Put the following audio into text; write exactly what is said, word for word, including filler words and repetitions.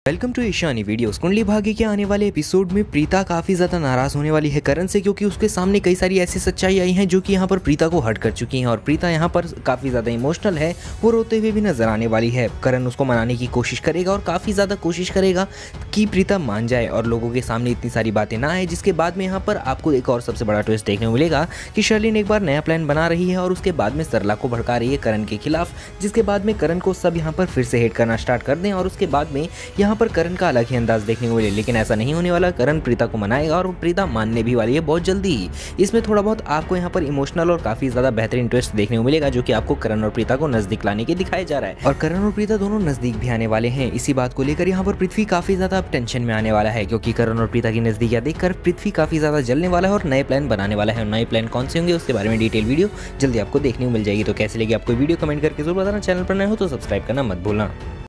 Welcome to Ishani videos. Kundali Bhagya के आने वाले एपिसोड में प्रीता काफी ज्यादा नाराज होने वाली है करण से, क्योंकि उसके सामने कई सारी ऐसी सच्चाई आई हैं जो कि यहाँ पर प्रीता को हर्ट कर चुकी हैं और प्रीता यहाँ पर काफी ज्यादा इमोशनल है, वो रोते हुए भी नजर आने वाली है। करण उसको मनाने की कोशिश करेगा और काफी ज्यादा कोशिश करेगा कि प्रीता मान जाए और लोगों के सामने इतनी सारी बातें ना आए, जिसके बाद में यहाँ पर आपको एक और सबसे बड़ा ट्विस्ट देखने को मिलेगा कि शर्लिन एक बार नया प्लान बना रही है और उसके बाद में सरला को भड़का रही है करण के खिलाफ, जिसके बाद में करण को सब यहाँ पर फिर से हेट करना स्टार्ट कर दें और उसके बाद में यहाँ पर करण का अलग ही अंदाज देखने को मिले। लेकिन ऐसा नहीं होने वाला, करण प्रीता को मनाएगा और प्रीता मानने भी वाली है बहुत जल्दी ही। इसमें थोड़ा बहुत आपको यहाँ पर इमोशनल और काफी ज्यादा बेहतरीन ट्विस्ट देखने को मिलेगा जो कि आपको करण और प्रीता को नजदीक लाने के दिखाया जा रहा है और करण और प्रीता दोनों नजदीक भी आने वाले हैं। इसी बात को लेकर यहाँ पर पृथ्वी काफी ज्यादा अब टेंशन में आने वाला है, क्योंकि करण और प्रीता की नजदीकियां देखकर पृथ्वी काफी ज्यादा जलने वाला है और नए प्लान बनाने वाला है। नए प्लान कौन से होंगे उसके बारे में डिटेल वीडियो जल्दी आपको देखने को मिल जाएगी। तो कैसे लगी आपको वीडियो कमेंट करके जरूर बताना। चैनल पर नए हो तो सब्सक्राइब करना मत भूलना।